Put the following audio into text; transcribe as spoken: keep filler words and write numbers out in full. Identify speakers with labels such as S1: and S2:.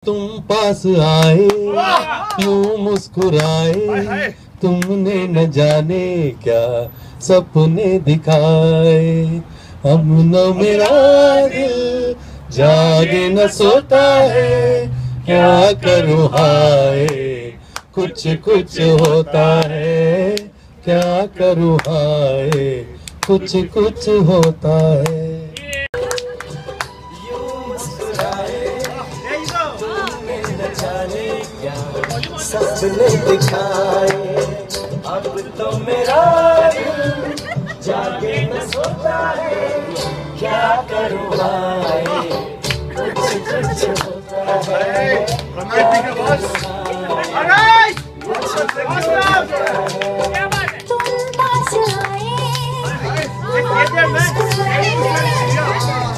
S1: तुम पास आए यूं मुस्कुराए, तुमने न जाने क्या सपने दिखाए। अब न मेरा दिल जागे न सोता है, क्या करूँ हाय कुछ कुछ होता है, क्या करूँ हाय कुछ कुछ होता है। सपने दिखाए, अब तो मेरा दिल जागे न सोता है, क्या करूँ हाय कुछ कुछ होता है,
S2: तुम पास आए